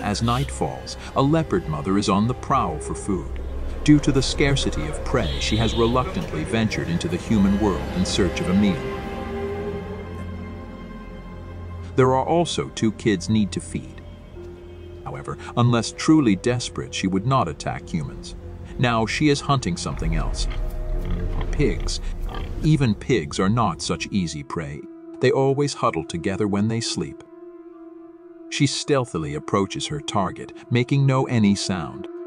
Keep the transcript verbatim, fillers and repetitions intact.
As night falls, a leopard mother is on the prowl for food. Due to the scarcity of prey, she has reluctantly ventured into the human world in search of a meal. There are also two kids need to feed. However, unless truly desperate, she would not attack humans. Now she is hunting something else. Pigs. Even pigs are not such easy prey. They always huddle together when they sleep. She stealthily approaches her target, making no any sound.